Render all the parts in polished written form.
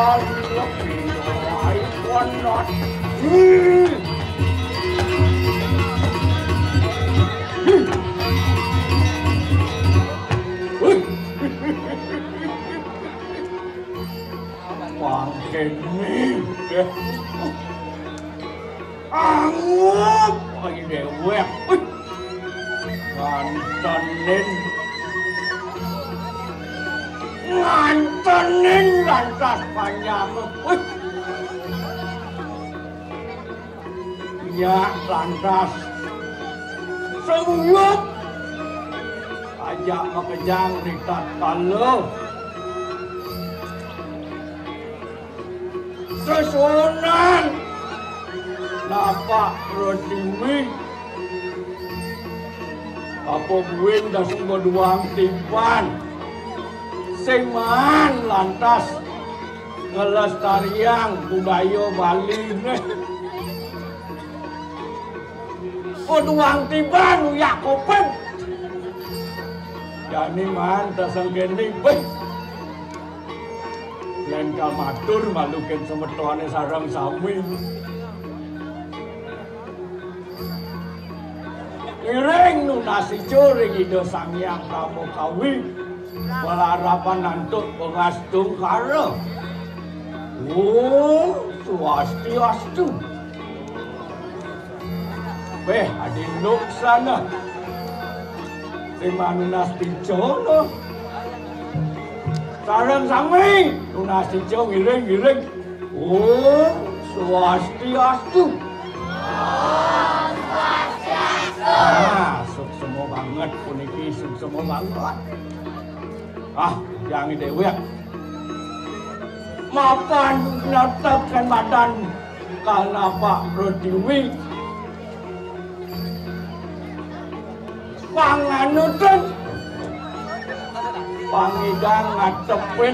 lebih baik wanat. Makin nih, angup lagi dewek, ngantenin lantas panjang, ya lantas semuyuk, ajak makejang rikat kalau. Sesunan napa Rodiwi apa buin dah sungguh duang timpan seman lantas ngelestarian budaya Bali nih duang timpan uyak kopen jadi man tersengkening lain kal matur malukin semetuane sarang sami. Iring nu nasi curi ida Sang Hyang Pramukawi balarapan nantut pengastung kara. Swastiastu. Adinuk sana. Simanu nasti jono. Sarang sami, lunas hijau giring. Swastiastu. Suksemo banget puniki, suksemo banget. Jangan dewek. Mapan netepkan badan karena Pak Rodiwi. Panganuten. Pangidang ngatepin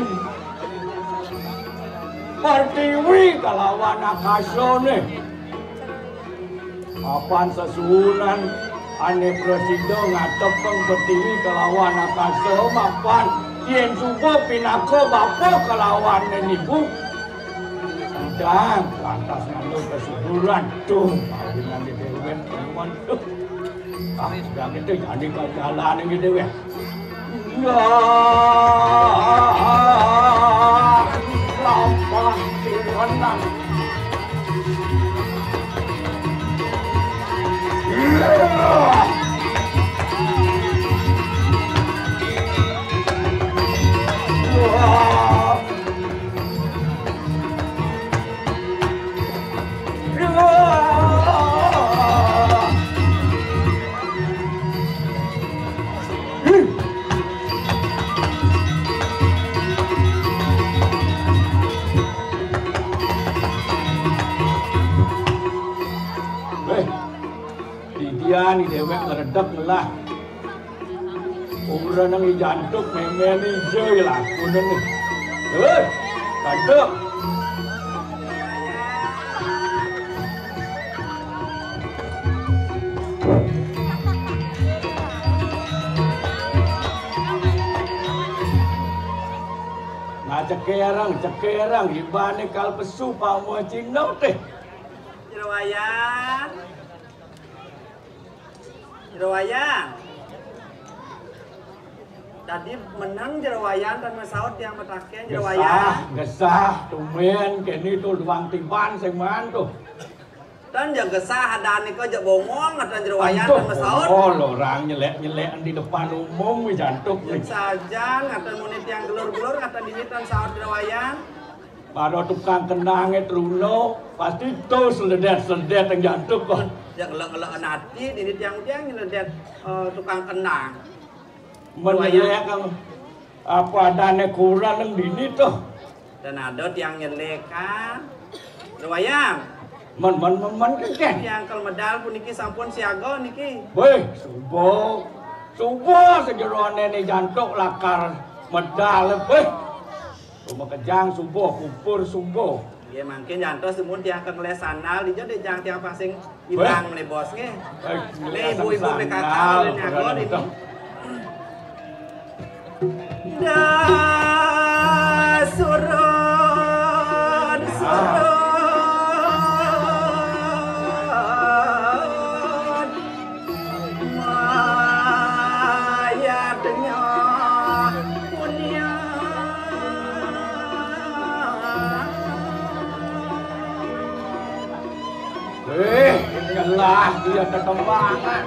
Pertiwi kalawan akasone apan sesunan ane presiden ngatepeng Pertiwi kalawan akaso mapan yen subuh pinako bapo kalawan nenibu dan lantas ngandung kesuburan tuh kawinan di dewen teman tuh sudah gitu jadi ke jalan gitu ya. Lampah direnang. Ni dewek ngeredek lah. Umrah nang jantuk memen ijo lah kunen ni. Jantuk. Nah cekerang ibane kal pesu pamu cino teh. Jerawayang. Tadi menang jerawayang dan masaut yang mataken jerawayang. Gesah, tumen kini tuh duang timpan seman tuh. Dan yang gesah ada nih kau jak bongong dan jerawayang dan masaut. Lo orang nyelek di depan umum jantuk nih. Saja ngatan munit yang gelur-gelur ngatan dinitan saut jerawayang. Pada tukang kenangnya Truno pasti tuh seledet yang jantuk kok. Yang ngelak-ngelak nanti di tiang-tiang nyeledet tukang kenang. Menyelek apa adanya kurang yang dini tuh. Dan ada tiang nyelek kan. Jerawayang. Men kan. Yang kalau medal pun niki sampun siaga niki. Weh, subuh sejeroane nih jantuk lakar medal weh. Rumah kejang subuh, kupur subuh. Ya mungkin jantung semua tiang kengles sandal, dia deh jangan tiang pasing hilang nih bosnya. Nih ibu-ibu PKK ini aku ini. Dasuro Lah, dia ketembangan.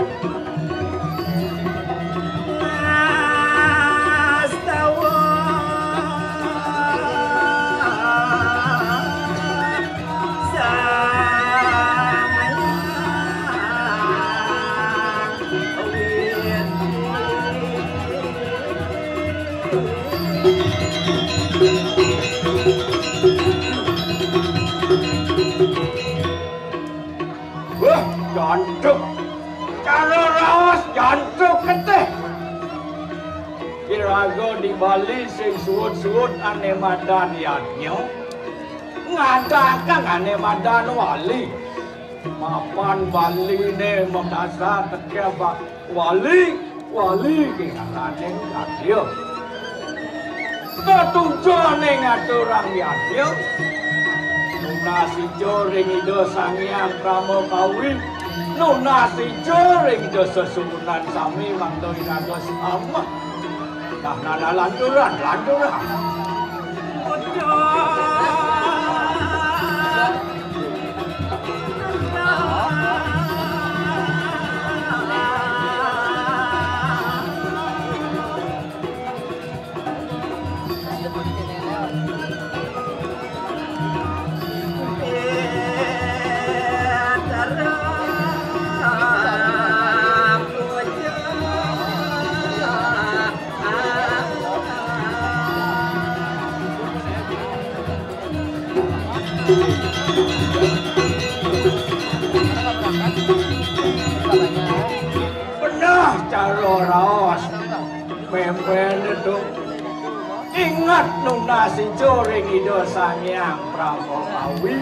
Wah, jantuk. Cara rawas jantuk keteh. Kirago di Bali sing suut-suut ane madan yadnya. Ngadakan ane madan wali. Mapan Bali ne mendasar teke wali kingarane yadnya. Ketujuane ngaturang yadnya. Nunasi joring ido sangyang pramokawi. Nunasi joring ido sesunan sami mangdoi nagos ama. Dah nana lanturan. Benar cara rawas memben itu. Ingat nunasi joring ido sangyang pramokawi.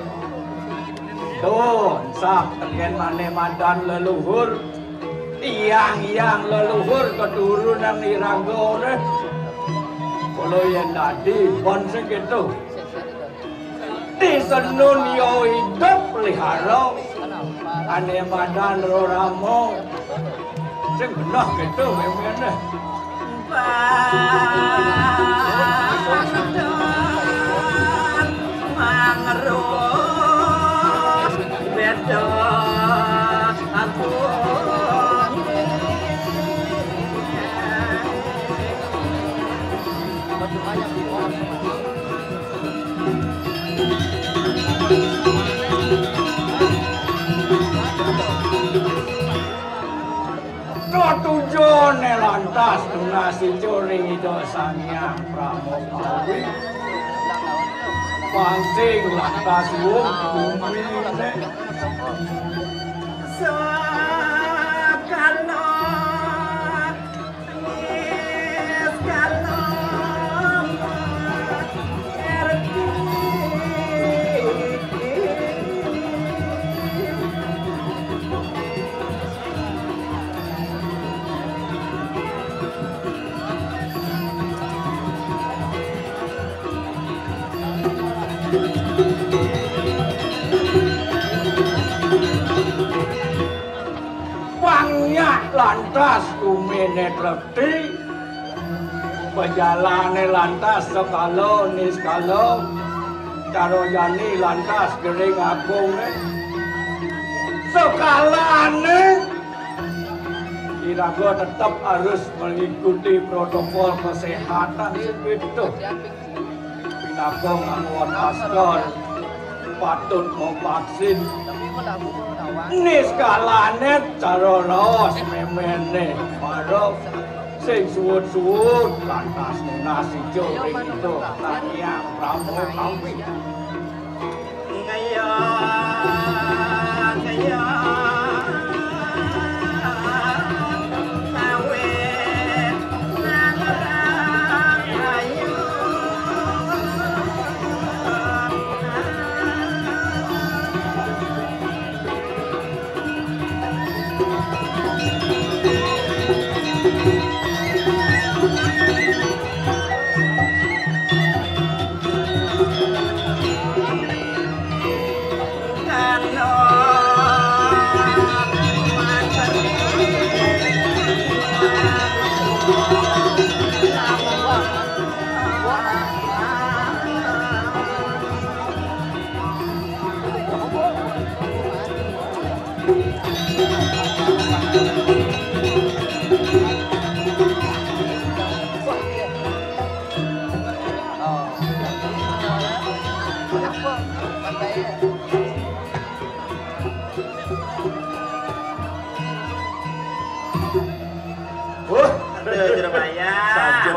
Tuh, sak teken mane madan leluhur. Tiang leluhur keturunan Iragore. Kalau yang tadi pon segitu. Di senun yo hidup lihara. Ane madan roramo. Sing genah gitu memene. Mangerus beda aku. Ketujone lantas nunasi joring ido sangyang pramokawi. Pancing lantas wong bumine. Sakana niskana lantas kumene reti pejalane lantas sekalo niskalo caro jani lantas gering agung sekalane Irago tetap harus mengikuti protokol kesehatan itu. Pinagong angon masker patut mau vaksin. Ini skalane cara rawas memene marok sing suwut-suwut lantas nasi joring itu sangyang pramokawi. Ngaya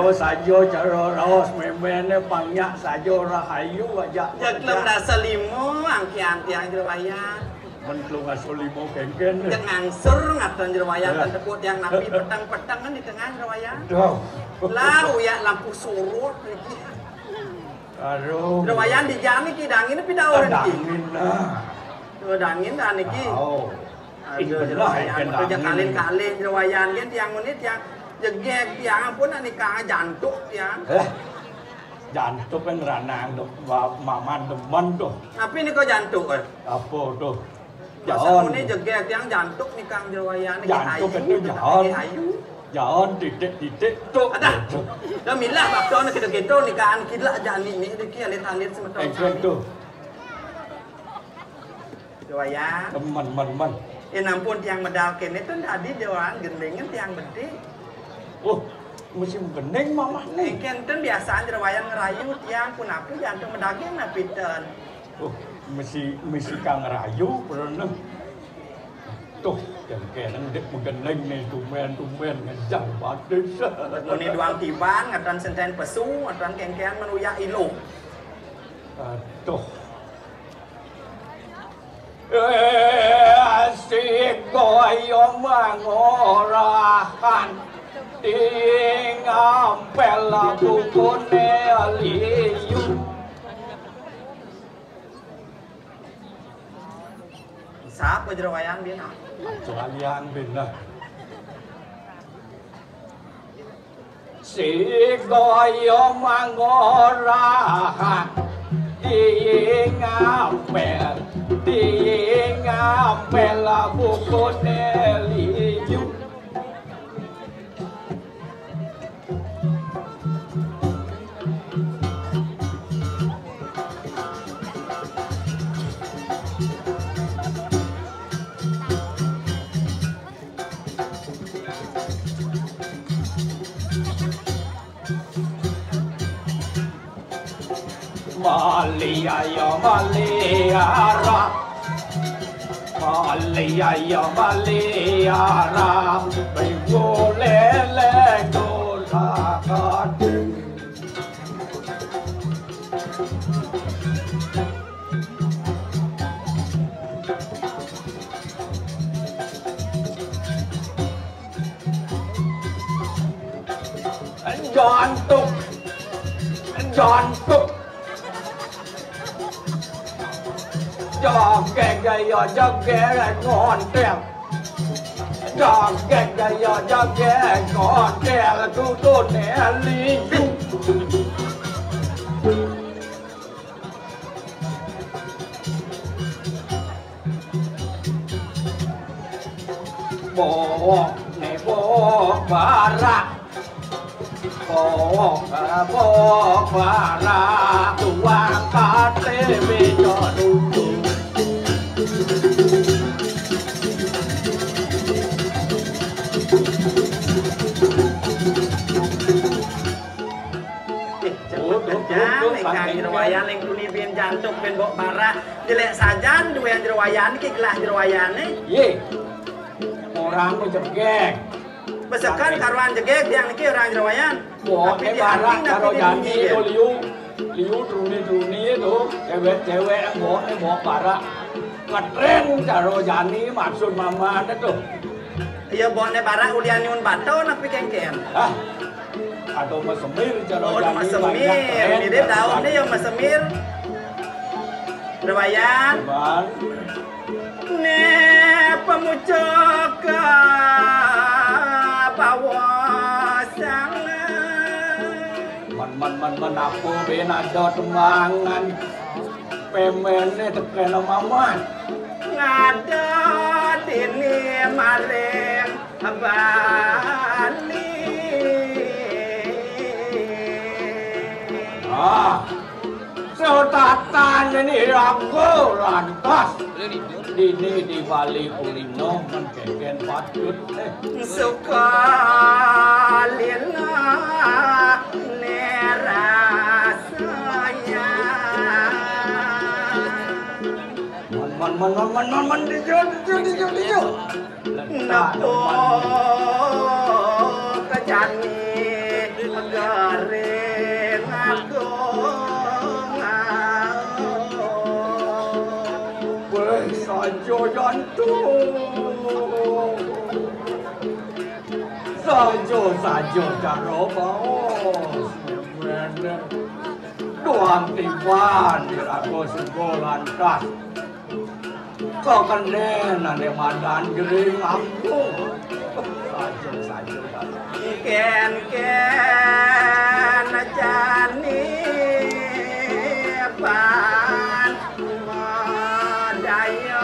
sajo cara raos memene pangnya sajo rahayu aja. Jak lem dah selimo angkian tiang jerwayan. Mentlung asolimo kengken. Jak ngangsur ngatan jerwayan kan teput yang napi petang-petang kan di tengah jerwayan. Duh. Lau ya lampu surut. Aduh. Jerwayan di jam iki dangin pi da orang iki. Dangin nah. Tuh dangin dah niki. Oh. Aduh jerwayan kerja kalin-kalin jerwayan kan tiang menit tiang jegek tiang pun nikah jantuk tiang. Jantuk kan ranang tuh, maman demen tuh. Tapi ini kok jantuk kan? Apa tuh? Jangan. Ini jegek tiang jantuk nikah jerwayan. Jantuk itu jangan. Jangan titik-titik tuh. Ada. Dah milah bakso nak kita nikahan kita jangan ini deki alit-alit semeton. Tuh. Jerwayan. Teman. Nampun tiang medal kene tuh tadi jawaan gendengan tiang gede. Oh, musim bening mama nih. Kenten biasaan jerwayan ngerayu tiang pun aku jantung medaging napiten. Oh, mesti kang ngerayu pernah. Tuh, yang kenen dek mengeneng nih tumen ngejang batin. Ini doang tiban ngatan senten pesu, ngatan kengkean menuya ilu. Aduh. Asik goyong mengorakan tingampel bukune aliyu. Siapa jerwayan bina? Jerwayan bina. Si goyong mengorakan tingampel bukune aliyu. Maliara Begolele golakati Jantuk Joget gaya joget ngon treo Joget gaya joget ngon treo tu neli Bok ne bok barak Bok barak tuang kate bejo dulu Kang jerwayan yang tuni bin jantung bin bok bara jelek sajan dua yang jerwayan ki gelah jerwayan ye orang ku jegek besekan karuan jegek yang niki orang jerwayan tapi bara karo janji itu liu truni itu cewek bok bara ngetren karo jani maksud mama itu iya boknya bara ulian nyun bato napi kengken atau masemir cara oh masemir ini daunnya yang masemir jerwayan ne pemucuk bawasang man aku ben ada temangan pemene teken maman ngada dini mareng abani Setatanya ini aku lantas di balik kulino menkeken patut suka lila nerasanya man dijo napo kejani Garing agung Weh saja jantung Saja cara baos Doang tiban diraku sungguh lantas Kau kenenan yang madan gering aku Saja Ken jani pan daya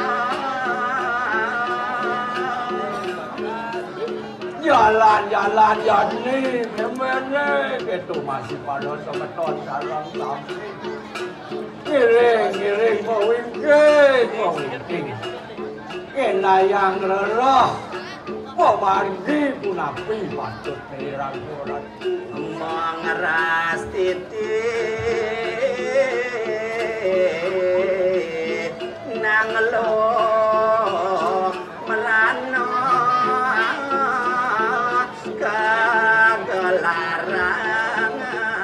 Jalan jani memene itu masih pada semeton sarang sampai Giring mawingking Kena yang lerah Pemargi pun api patut nerang koran mengeras titik nang lo merano kegelaran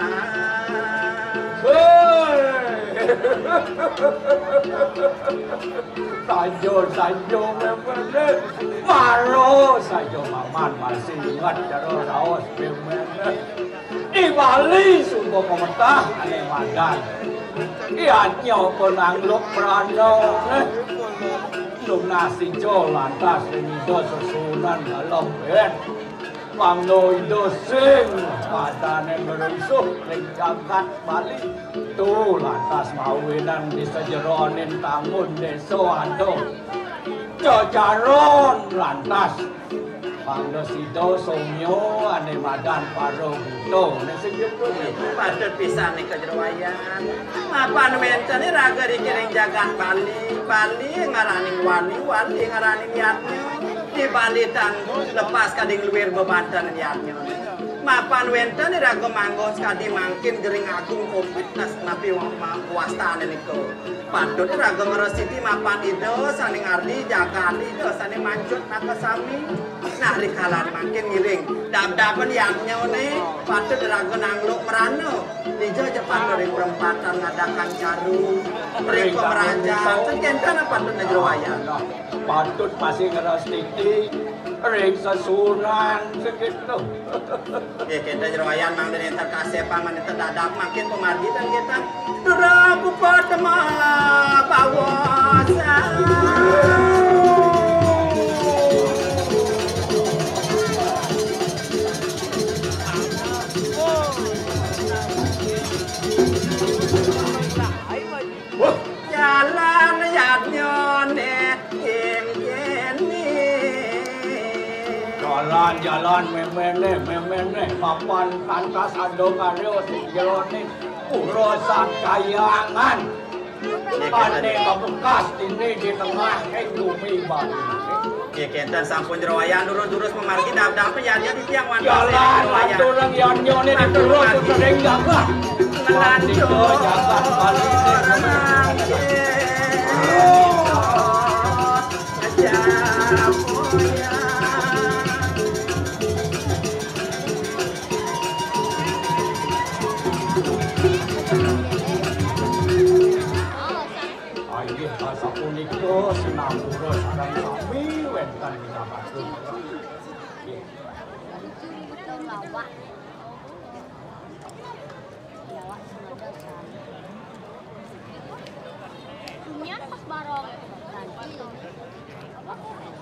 Sajo memene Maro sajo maman masih ingat cara raos memene Di Bali sumber pemerintah aneh madan Ianya penangluk merano Nung nasi jo lantas Renido susunan dalam ben Panglo itu sing Padane merusuh Lengkakat Bali Tu lantas mawinan disejeronin tangun deso ado Jojaron lantas Panglo sido somyo ane madan paro buto Nesegitu patut pisan nih kejerwayan mapan menten ini raga dikiring jagat Bali ngaraning wali ngaraning yatnya di Bali tangguh lepas kading luwir bebadan yatnya mapan wenten ini raga manggon sekadi mangkin gering agung covid nas napi wastaan ini ko patut ini raga ngeresiti mapan itu saning ardi jagat itu saning mancut naka sami nah rikalan makin ngiring dap-dapan yatnya ini patut raga nangluk merano Lijo cepat dari perempatan ngadakan caru beri pemerajaan terkentan apa tuh nejerwayan patut masih ngeras titi ring sesunan segitu ya kita jerwayan mang dari terkasih paman terdadak makin pemargi dan kita duraku padema bawasa jalan yatnya jalan memene papan kantas ado karyo sejone urusan kayangan ane kebekas ini di tengah bumi Bali ya kita sampun jerwayan durus memargi dap-dap ya di tiang wan jalan orang yang nyone terus sering jaga ngelanjut jagat Bali Asa puniko sinapura sareng sami wenten minapatun. Pas barong.